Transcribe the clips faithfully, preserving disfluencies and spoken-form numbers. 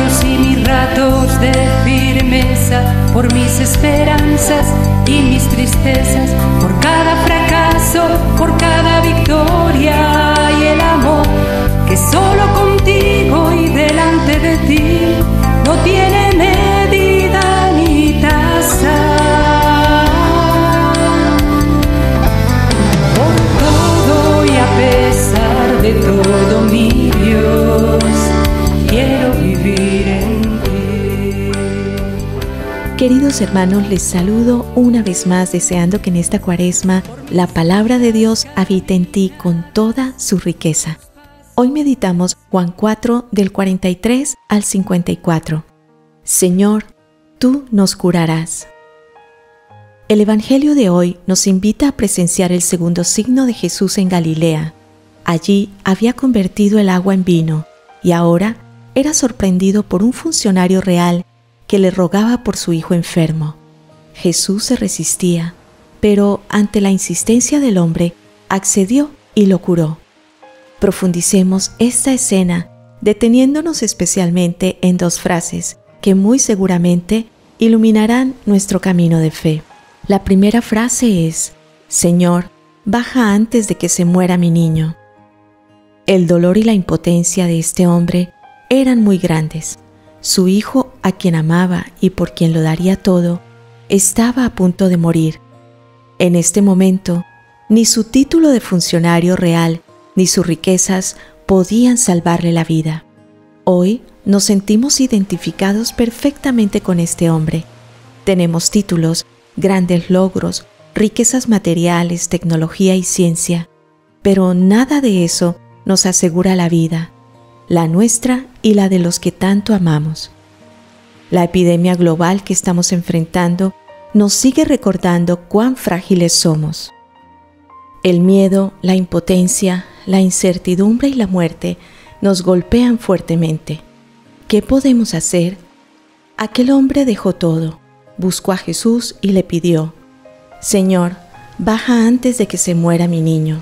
sueños y mis ratos de firmeza, por mis esperanzas y mis tristezas, por cada fracaso, por cada victoria y el amor que solo contigo y delante de ti no tiene medida ni tasa. Por todo y a pesar de todo, mi Dios, quiero vivir en ti. Queridos hermanos, les saludo una vez más deseando que en esta Cuaresma la palabra de Dios habite en ti con toda su riqueza. Hoy meditamos Juan cuatro del cuarenta y tres al cincuenta y cuatro. Señor, tú nos curarás. El Evangelio de hoy nos invita a presenciar el segundo signo de Jesús en Galilea. Allí había convertido el agua en vino y ahora era sorprendido por un funcionario real que le rogaba por su hijo enfermo. Jesús se resistía, pero ante la insistencia del hombre, accedió y lo curó. Profundicemos esta escena deteniéndonos especialmente en dos frases que muy seguramente iluminarán nuestro camino de fe. La primera frase es: Señor, baja antes de que se muera mi niño. El dolor y la impotencia de este hombre eran muy grandes. Su hijo, a quien amaba y por quien lo daría todo, estaba a punto de morir. En este momento, ni su título de funcionario real ni sus riquezas podían salvarle la vida. Hoy nos sentimos identificados perfectamente con este hombre. Tenemos títulos, grandes logros, riquezas materiales, tecnología y ciencia, pero nada de eso nos asegura la vida, la nuestra y la de los que tanto amamos. La epidemia global que estamos enfrentando nos sigue recordando cuán frágiles somos. El miedo, la impotencia, la incertidumbre y la muerte nos golpean fuertemente. ¿Qué podemos hacer? Aquel hombre dejó todo, buscó a Jesús y le pidió: Señor, baja antes de que se muera mi niño.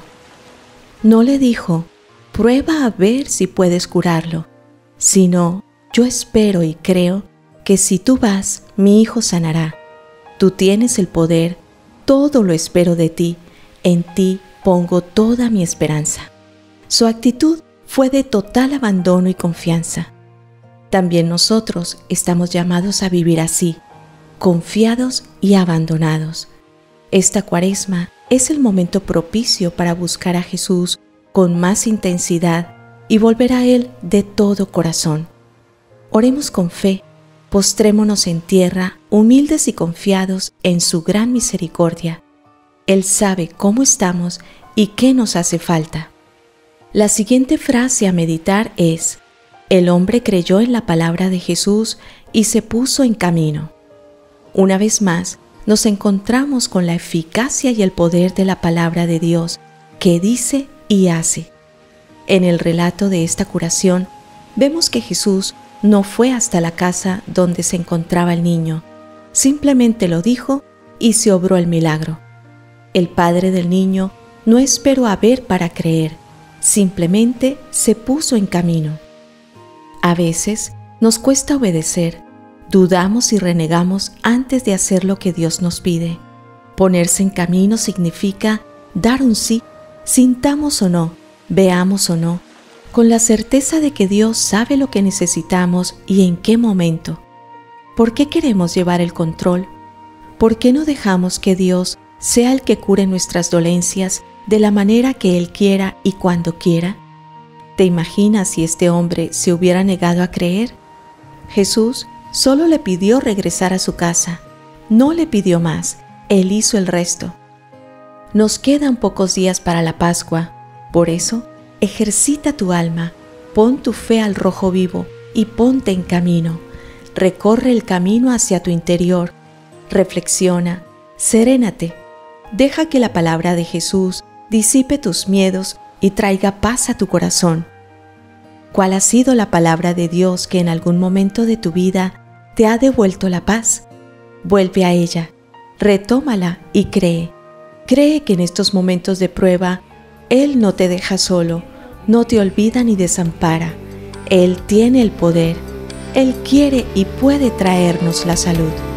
No le dijo: prueba a ver si puedes curarlo, sino: yo espero y creo que si tú vas, mi hijo sanará. Tú tienes el poder, todo lo espero de ti, en ti pongo toda mi esperanza. Su actitud fue de total abandono y confianza. También nosotros estamos llamados a vivir así, confiados y abandonados. Esta Cuaresma es el momento propicio para buscar a Jesús con más intensidad y volver a Él de todo corazón. Oremos con fe, postrémonos en tierra, humildes y confiados en su gran misericordia. Él sabe cómo estamos y qué nos hace falta. La siguiente frase a meditar es: el hombre creyó en la palabra de Jesús y se puso en camino. Una vez más, nos encontramos con la eficacia y el poder de la palabra de Dios, que dice y hace. En el relato de esta curación, vemos que Jesús no fue hasta la casa donde se encontraba el niño, simplemente lo dijo y se obró el milagro. El padre del niño no esperó a ver para creer, simplemente se puso en camino. A veces nos cuesta obedecer, dudamos y renegamos antes de hacer lo que Dios nos pide. Ponerse en camino significa dar un sí, sintamos o no, veamos o no, con la certeza de que Dios sabe lo que necesitamos y en qué momento. ¿Por qué queremos llevar el control? ¿Por qué no dejamos que Dios sea el que cure nuestras dolencias de la manera que Él quiera y cuando quiera? ¿Te imaginas si este hombre se hubiera negado a creer? Jesús solo le pidió regresar a su casa, no le pidió más, Él hizo el resto. Nos quedan pocos días para la Pascua, por eso, ejercita tu alma, pon tu fe al rojo vivo y ponte en camino. Recorre el camino hacia tu interior, reflexiona, serénate, deja que la palabra de Jesús disipe tus miedos y traiga paz a tu corazón. ¿Cuál ha sido la palabra de Dios que en algún momento de tu vida te ha devuelto la paz? Vuelve a ella, retómala y cree. Cree que en estos momentos de prueba, Él no te deja solo, no te olvida ni desampara. Él tiene el poder. Él quiere y puede traernos la salud.